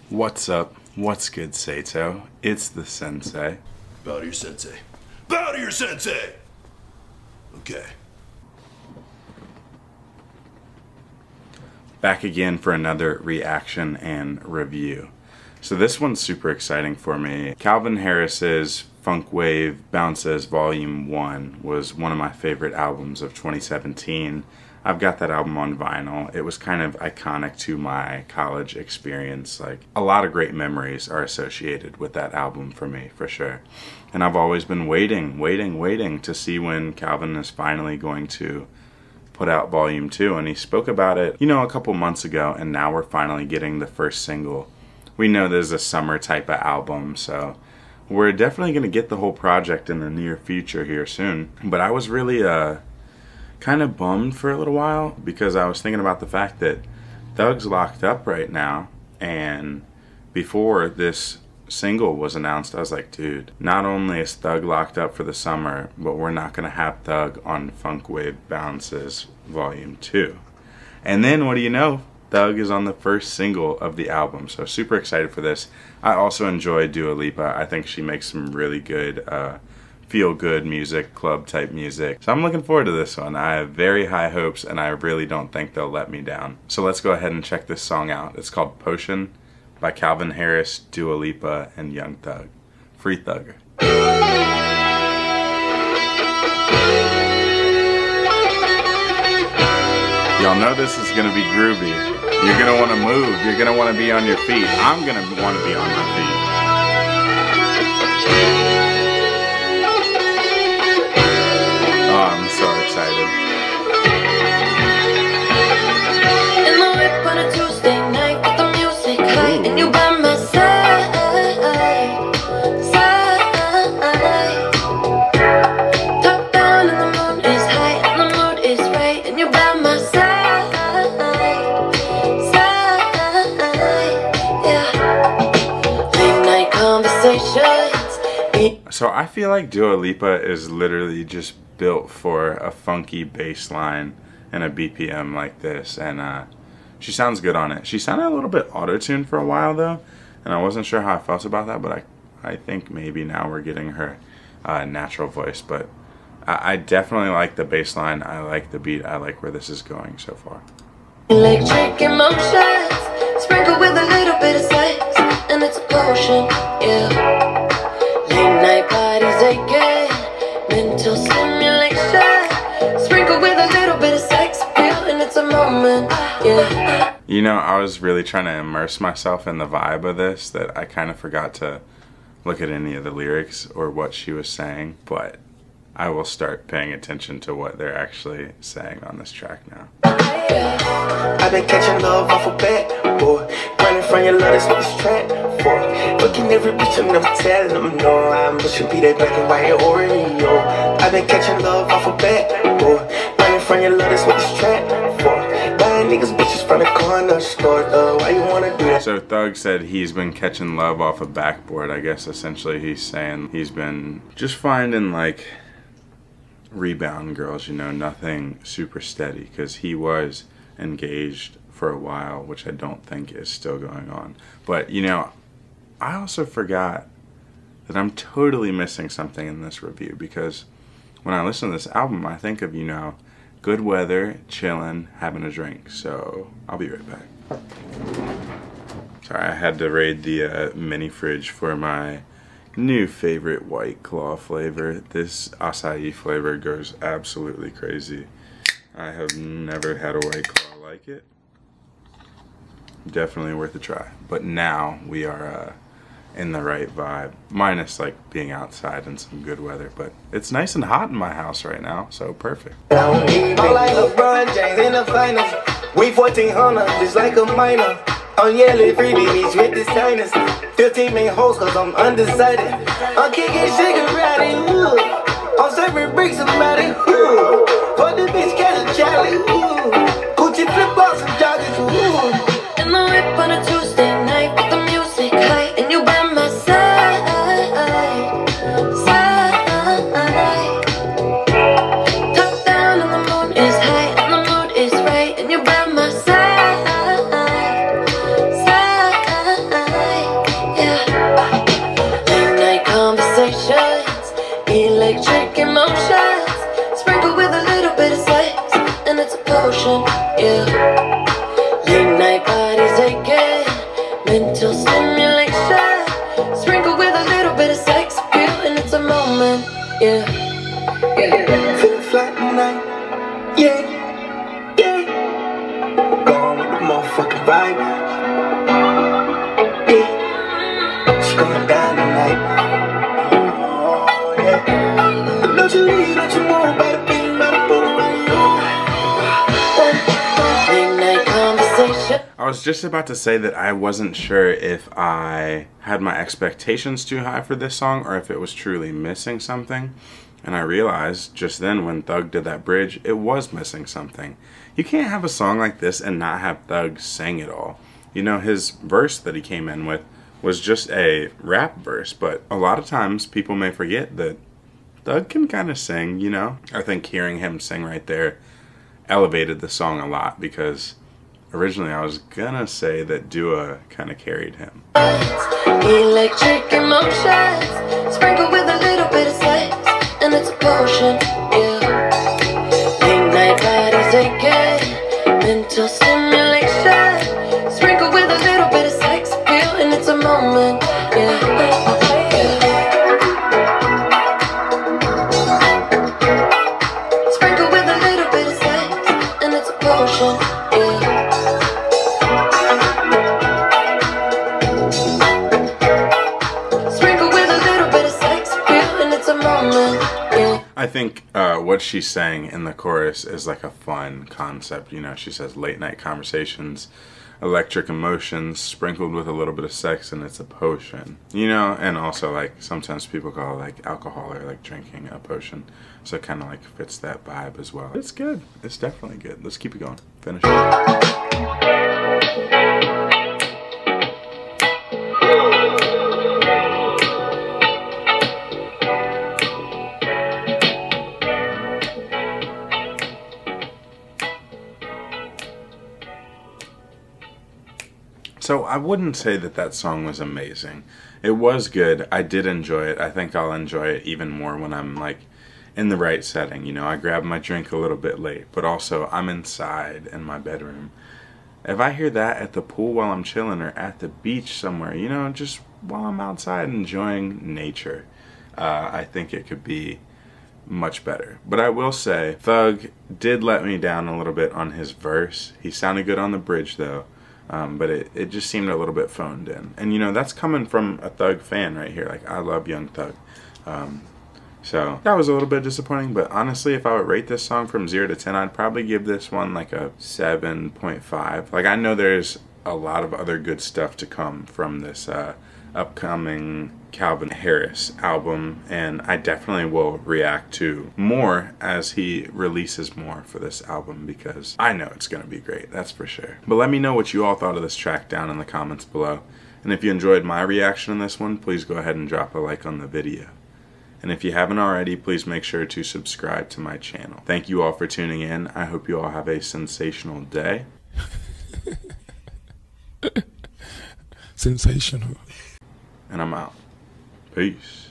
What's up? What's good, Sato? It's the sensei. Bow to your sensei. Bow to your sensei! Okay. Back again for another reaction and review. So this one's super exciting for me. Calvin Harris's Funk Wave Bounces Volume 1 was one of my favorite albums of 2017. I've got that album on vinyl. It was kind of iconic to my college experience. Like, a lot of great memories are associated with that album for me, for sure. And I've always been waiting to see when Calvin is finally going to put out Volume 2. And he spoke about it, you know, a couple months ago, and now we're finally getting the first single. We know there's a summer type of album, so we're definitely going to get the whole project in the near future here soon. But I was really kind of bummed for a little while because I was thinking about the fact that Thug's locked up right now, and before this single was announced, I was like, dude, not only is Thug locked up for the summer, but we're not going to have Thug on Funk Wave Bounces Volume 2. And then what do you know? Thug is on the first single of the album, so super excited for this. I also enjoy Dua Lipa. I think she makes some really good feel-good music, club-type music. So I'm looking forward to this one. I have very high hopes, and I really don't think they'll let me down. So let's go ahead and check this song out. It's called Potion by Calvin Harris, Dua Lipa, and Young Thug. Free Thugger. Y'all know this is gonna be groovy. You're gonna wanna move. You're gonna wanna be on your feet. I'm gonna wanna be on my feet. Oh, I'm so excited. In the whip on a Tuesday night with the music high, and you by my side, top down and the moon is high and the mood is right, and you by my side, yeah. Late night conversations. So I feel like Dua Lipa is literally just built for a funky bass line and a BPM like this, and she sounds good on it. She sounded a little bit auto-tuned for a while though, and I wasn't sure how I felt about that, but I think maybe now we're getting her natural voice. But I definitely like the bass line. I like the beat. I like where this is going so far. Electric emotions, sprinkled with a little bit of sex, and it's a potion, yeah. Late night bodies aching, mental stimulation, sprinkled with a little bit of sex appeal, and it's a moment, yeah. You know, I was really trying to immerse myself in the vibe of this that I kind of forgot to look at any of the lyrics or what she was saying, but I will start paying attention to what they're actually saying on this track now. I've been catching love off a bat, boy. Running from your love, that's what this track for. Looking every bitch, I'm never telling them no. I'm pushing be that black and white Oreo. I've been catching love off a bat, boy. Running from your love, that's what this track for. Buying niggas bitches from the corner store, why you wanna do that? So Thug said he's been catching love off a backboard. I guess essentially he's saying he's been just finding like rebound girls, you know, nothing super steady, because he was engaged for a while, which I don't think is still going on. But you know, I also forgot that I'm totally missing something in this review, because when I listen to this album I think of, you know, good weather, chilling, having a drink. So I'll be right back. Sorry, I had to raid the mini fridge for my new favorite White Claw flavor. This acai flavor goes absolutely crazy. I have never had a White Claw like it. Definitely worth a try. But now we are in the right vibe, minus like being outside in some good weather, but it's nice and hot in my house right now, so perfect. I'm like LeBron James in the finals. We 1400, just like a minor. On yellow free BBs with the signers. 15 main hoes cause I'm undecided. I'm kicking cigarette, ooh. I'm serving bricks about it, ooh. For the bitch catch a Charlie, ooh. Gucci flip flops and joggers, ooh. In the whip on a Tuesday night with the music high, and you by my side, top down and the moon is high and the mood is right, and you by my side. mental stimulation, sprinkled with a little bit of sex appeal, and it's a moment, yeah. Feeling flat tonight, yeah, yeah. Going with the motherfucking vibe, yeah. It's going down tonight, oh yeah. Don't you leave, don't you move, better be, better put around you. Late night conversation. I was just about to say that I wasn't sure if I had my expectations too high for this song or if it was truly missing something. And I realized just then when Thug did that bridge, it was missing something. You can't have a song like this and not have Thug sing it all. You know, his verse that he came in with was just a rap verse, but a lot of times people may forget that Thug can kind of sing, you know? I think hearing him sing right there elevated the song a lot, because originally I was gonna say that Dua kind of carried him. Electric emotions, sprinkled with a little bit of sex, and it's a potion, yeah. Late night bodies aching, mental stimulation, sprinkled with a little bit of sex appeal, and it's a moment, yeah. Sprinkled with a little bit of sex, and it's a potion, yeah. I think what she's saying in the chorus is like a fun concept. You know, she says late night conversations, electric emotions, sprinkled with a little bit of sex, and it's a potion. You know, and also like sometimes people call like alcohol or like drinking a potion. So it kind of like fits that vibe as well. It's good. It's definitely good. Let's keep it going. Finish it. So I wouldn't say that that song was amazing. It was good. I did enjoy it. I think I'll enjoy it even more when I'm like in the right setting. You know, I grabbed my drink a little bit late, but also I'm inside in my bedroom. If I hear that at the pool while I'm chilling or at the beach somewhere, you know, just while I'm outside enjoying nature, I think it could be much better. But I will say, Thug did let me down a little bit on his verse. He sounded good on the bridge though. But it just seemed a little bit phoned in. And you know, that's coming from a Thug fan right here. Like, I love Young Thug. So that was a little bit disappointing, but honestly, if I would rate this song from 0 to 10, I'd probably give this one like a 7.5. Like, I know there's a lot of other good stuff to come from this upcoming Calvin Harris album, and I definitely will react to more as he releases more for this album, because I know it's gonna be great, that's for sure. But let me know what you all thought of this track down in the comments below, and if you enjoyed my reaction on this one, please go ahead and drop a like on the video. And if you haven't already, please make sure to subscribe to my channel. Thank you all for tuning in. I hope you all have a sensational day. Sensational. And I'm out. Peace.